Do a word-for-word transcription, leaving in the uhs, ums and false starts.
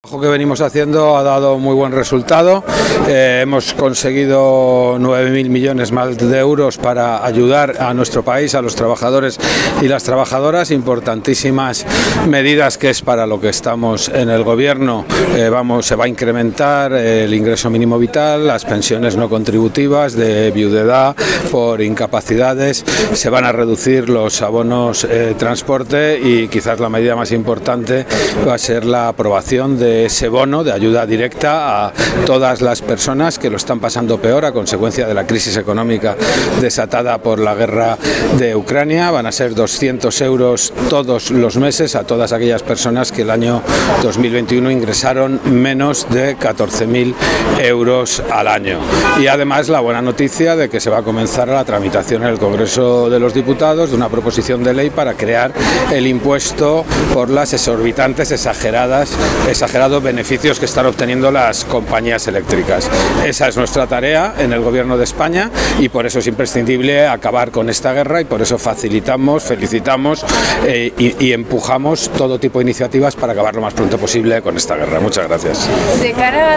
El trabajo que venimos haciendo ha dado muy buen resultado. Eh, hemos conseguido nueve mil millones más de euros para ayudar a nuestro país, a los trabajadores y las trabajadoras. Importantísimas medidas que es para lo que estamos en el gobierno. Eh, vamos, se va a incrementar el ingreso mínimo vital, las pensiones no contributivas de viudedad por incapacidades, se van a reducir los abonos eh, transporte y quizás la medida más importante va a ser la aprobación de ese bono de ayuda directa a todas las personas que lo están pasando peor a consecuencia de la crisis económica desatada por la guerra de Ucrania. Van a ser doscientos euros todos los meses a todas aquellas personas que el año dos mil veintiuno ingresaron menos de catorce mil euros al año. Y además la buena noticia de que se va a comenzar la tramitación en el Congreso de los Diputados de una proposición de ley para crear el impuesto por las exorbitantes, exageradas, exagerados beneficios que están obteniendo las compañías eléctricas. Esa es nuestra tarea en el Gobierno de España y por eso es imprescindible acabar con esta guerra y por eso facilitamos, felicitamos eh, y, y empujamos todo tipo de iniciativas para acabar lo más pronto posible con esta guerra. Muchas gracias. De cara